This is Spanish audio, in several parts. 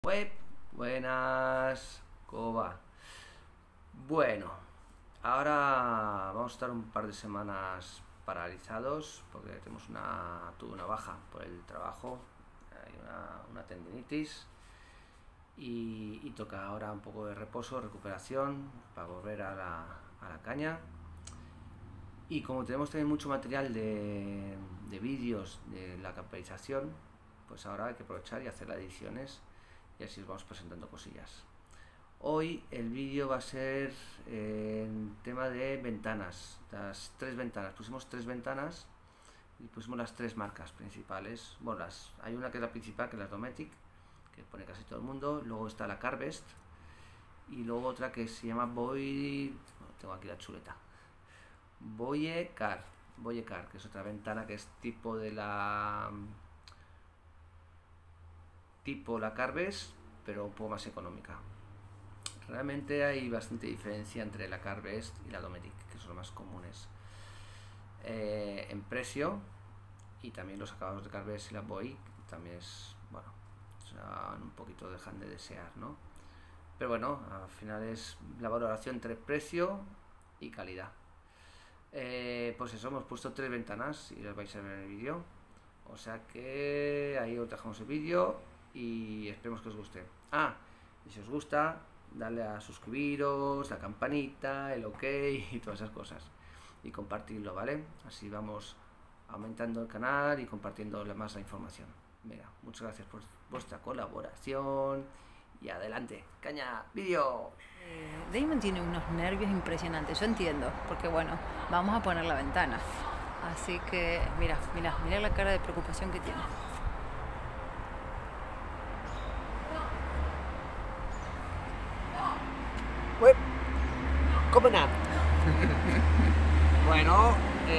Web, buenas, ¿cómo va? Bueno, ahora vamos a estar un par de semanas paralizados porque tuve una baja por el trabajo, hay una tendinitis y toca ahora un poco de reposo, recuperación para volver a la caña. Y como tenemos también mucho material de vídeos de la capitalización, pues ahora hay que aprovechar y hacer las ediciones y así os vamos presentando cosillas. Hoy el vídeo va a ser en tema de ventanas, las tres ventanas. Pusimos tres ventanas y pusimos las tres marcas principales. Bueno, hay una que es la principal, que es la Dometic, que pone casi todo el mundo. Luego está la Carvest y luego otra que se llama tengo aquí la chuleta, Boye Car, que es otra ventana que es tipo la Carvest, pero un poco más económica. Realmente hay bastante diferencia entre la Carvest y la Dometic, que son las más comunes en precio, y también los acabados de Carvest y la Boy también un poquito dejan de desear, ¿no? Pero bueno, al final es la valoración entre precio y calidad. Pues eso, hemos puesto tres ventanas y las vais a ver en el vídeo, o sea que ahí os dejamos el vídeo y esperemos que os guste. Y si os gusta, darle a suscribiros, la campanita, el ok y todas esas cosas, y compartirlo, ¿vale? Así vamos aumentando el canal y compartiendo más la información. Venga, muchas gracias por vuestra colaboración y adelante, caña, vídeo. Damon tiene unos nervios impresionantes, yo entiendo, porque bueno, vamos a poner la ventana, así que mira la cara de preocupación que tiene. ¿Cómo nada? Bueno,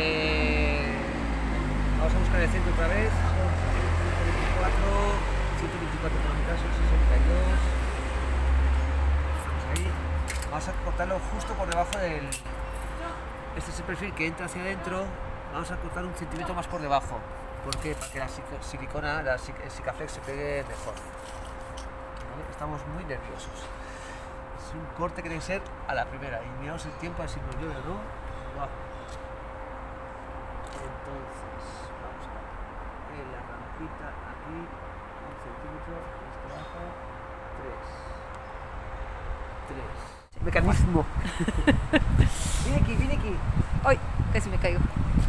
vamos a buscar el centro otra vez. Son 124 kilómetros, son 62. Vamos ahí. Vamos a cortarlo justo por debajo del... Este es el perfil que entra hacia adentro. Vamos a cortar un centímetro más por debajo. ¿Por qué? Para que la silicona, el Sikaflex se pegue mejor. ¿Vale? Estamos muy nerviosos. Es un corte que tiene que ser a la primera y miramos el tiempo a ver si nos llueve o no. Entonces vamos a ver la rampita aquí, un centímetro, este abajo, 3. Mecanismo. Viene aquí. ¡Ay! Casi me caigo.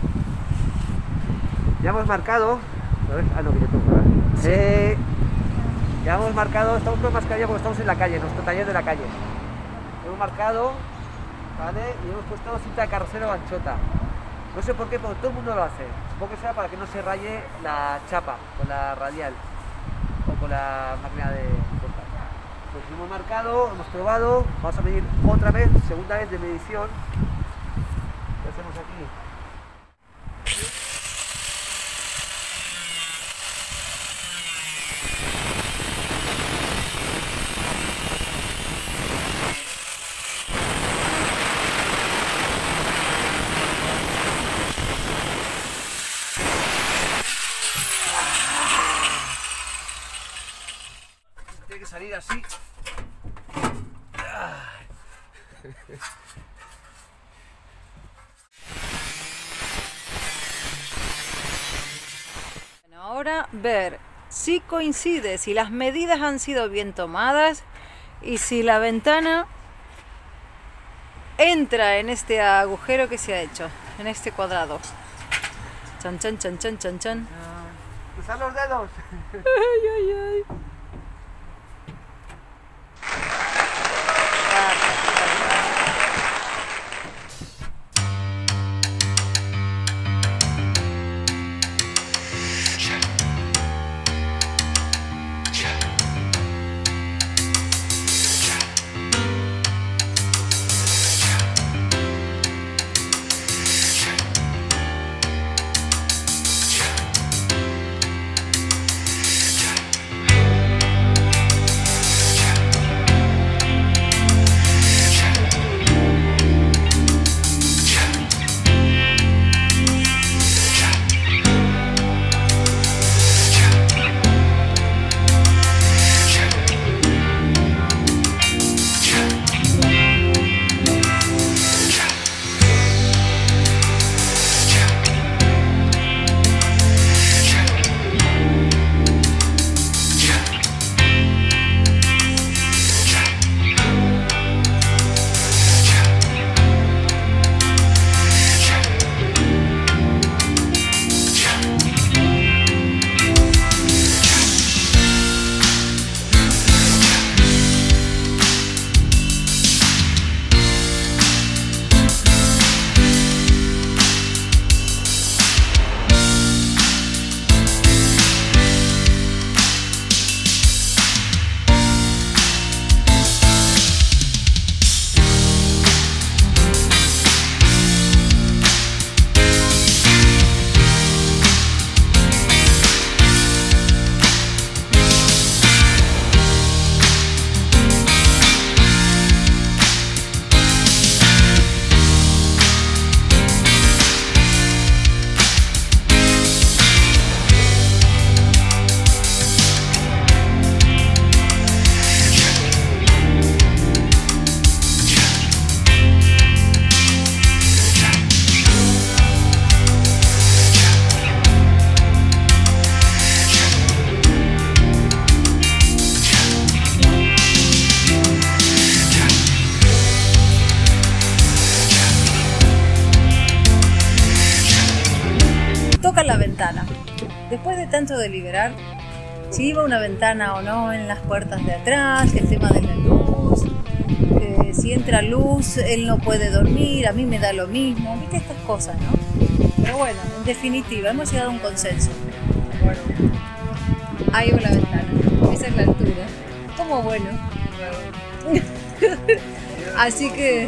Ya hemos marcado. A ver, no, que yo tengo, ¿verdad? Ya hemos marcado, estamos con mascarilla porque estamos en la calle, nuestro taller de la calle. Hemos marcado, ¿vale? Y hemos puesto cinta de carrocero anchota. No sé por qué, pero todo el mundo lo hace. Supongo que será para que no se raye la chapa con la radial o con la máquina de cortar. Pues hemos marcado, hemos probado, vamos a medir otra vez, segunda vez de medición. ¿Qué hacemos aquí? Tiene que salir así. Bueno, ahora ver si coincide, si las medidas han sido bien tomadas y si la ventana entra en este agujero que se ha hecho, en este cuadrado. Chan, chan, chan, chan, chan, chan. ¡Cruzar los dedos! Ay. momento de liberar si iba una ventana o no en las puertas de atrás, el tema de la luz, si entra luz él no puede dormir, a mí me da lo mismo, viste estas cosas, ¿no? Pero bueno, en definitiva, hemos llegado a un consenso. Bueno, ahí va la ventana, esa es la altura, como bueno. Así que...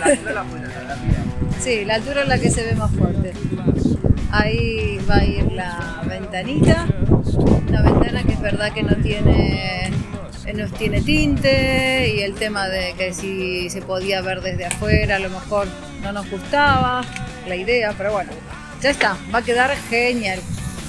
sí, la altura es la que se ve más fuerte. Ahí va a ir la ventanita, una ventana que es verdad que no tiene tinte, y el tema de que si se podía ver desde afuera a lo mejor no nos gustaba la idea, pero bueno, ya está, va a quedar genial.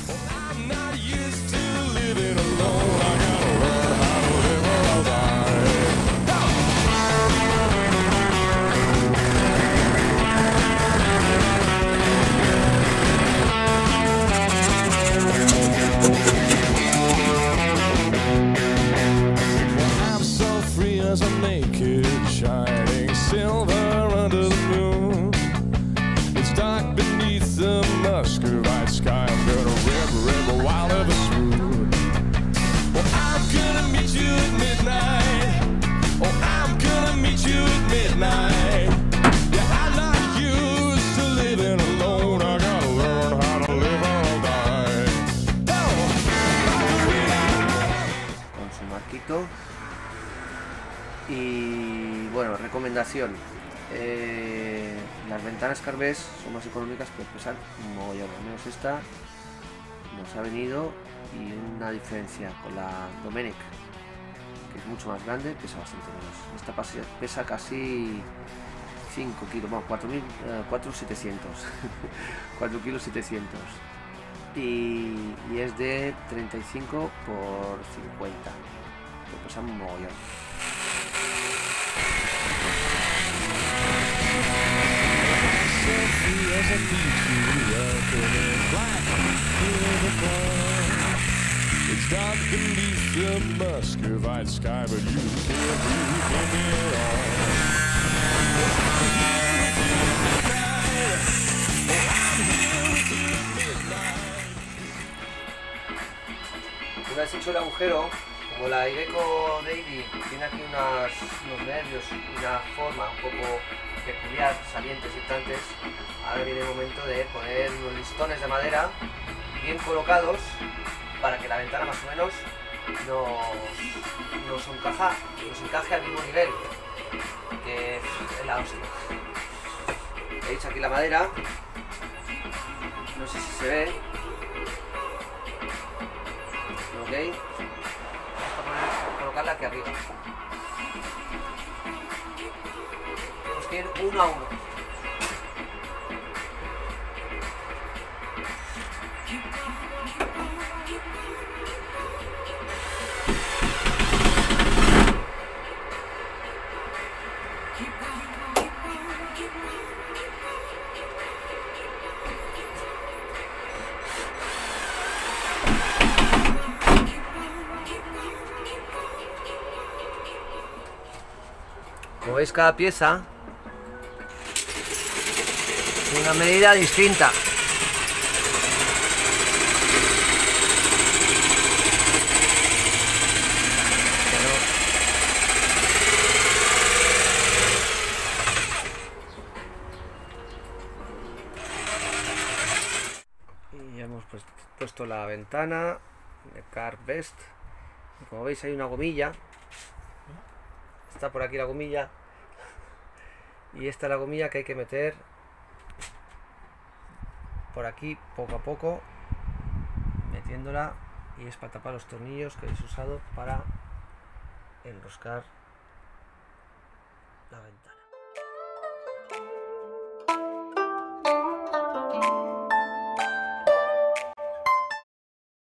As I make it shining silver under the moon. It's dark beneath the Muscovite sky. I'm gonna rip wild of a swoon. Well, I'm gonna meet you at midnight. Oh, I'm gonna meet you at midnight. Yeah, I'm not used to living alone. I gotta learn how to live or I'll die. Con su marquito. Y bueno, recomendación, las ventanas Carvés son más económicas, pero pesan un mogollón. Al menos esta nos ha venido, y una diferencia con la Domenech, que es mucho más grande, pesa bastante menos. Esta pesa casi 5 kilos, bueno, 4.700 4 kilos 700, y es de 35 por 50, pero pesa un mogollón. It's dark beneath the Muscovite sky, but you can't believe me at all. Una vez hecho el agujero, como la Iveco Daily tiene aquí unos nervios y una forma un poco peculiar, salientes y entrantes, ahora viene el momento de poner unos listones de madera bien colocados para que la ventana más o menos nos encaje al mismo nivel, que es la hostia. He hecho aquí la madera, no sé si se ve, ok, vamos a colocarla aquí arriba. Tenemos que ir uno a uno. Como veis, cada pieza tiene una medida distinta. Y ya hemos puesto la ventana de Carvest. Y como veis, hay una gomilla. Está por aquí la gomilla, y esta es la gomilla que hay que meter por aquí poco a poco, metiéndola, y es para tapar los tornillos que habéis usado para enroscar la ventana.